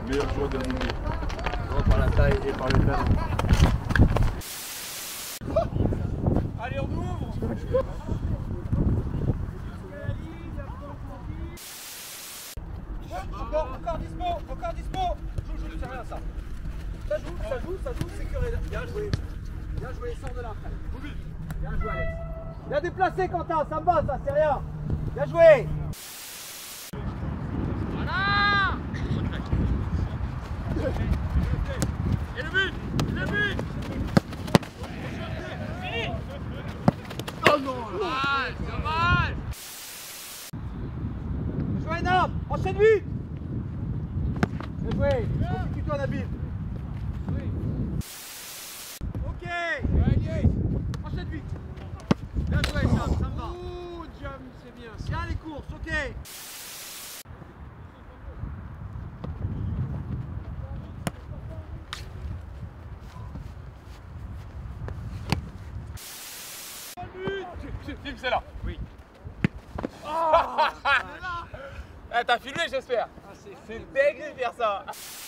meilleur joueur de monde. Non, par la taille et par le talent. Allez, on ouvre. Encore dispo, encore dispo. Joue, c'est rien ça. Ça joue, sécurité. Bien joué, sors de là après. Bien joué Alex. Bien déplacé Quentin, ça me va ça, c'est rien. Bien joué. Voilà. Et le but. Fini. Oh non. Dommage. Bien joué Nam, enchaîne vite. Bien joué, confie-toi Nabil. Ok. Enchaîne vite. Bien joué Jam, ça me va. Oh Jam, c'est bien. Bien les courses, ok. Film, c'est là. Oui. Oh, eh, t'as filmé, j'espère. C'est dingue de faire ça.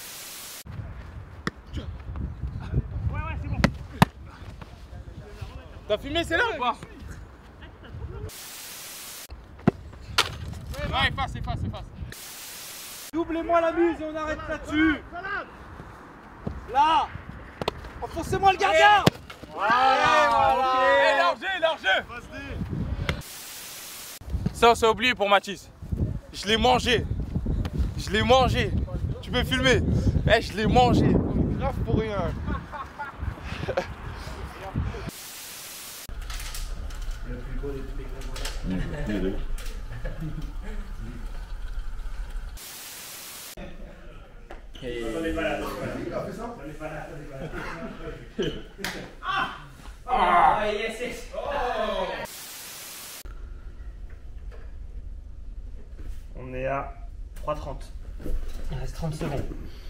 Ouais, c'est bon. T'as filmé, c'est là ou pas? Ouais, efface. Doublez-moi la muse et on arrête là-dessus. Là. Enfoncez-moi le gardien. Voilà. Largeux. Ça, c'est oublié pour Mathis. Je l'ai mangé. Tu peux filmer. Eh, je l'ai mangé. Grave pour rien. On est à 3:30. Il reste 30 secondes.